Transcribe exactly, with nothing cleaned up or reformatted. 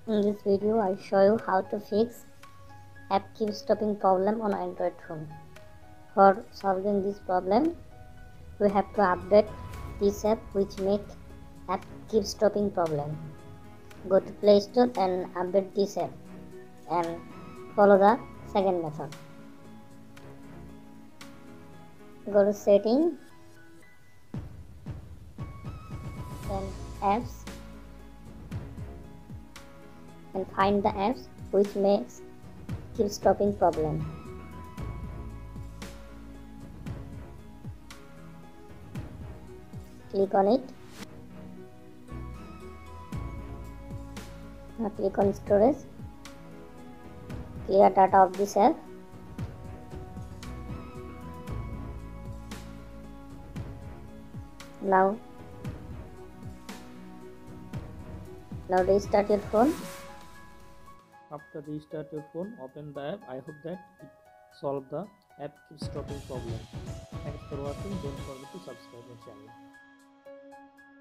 In this video, I'll show you how to fix app keep stopping problem on Android phone. For solving this problem, we have to update this app which make app keep stopping problem. Go to Play Store and update this app and follow the second method. Go to setting, then apps, and find the apps which makes keep stopping problem. Click on it. Now click on storage. Clear data of this app. Now, now restart your phone. After restart your phone, open the app. I hope that it solved the app keep stopping problem. Thanks for watching. Don't forget to subscribe my channel.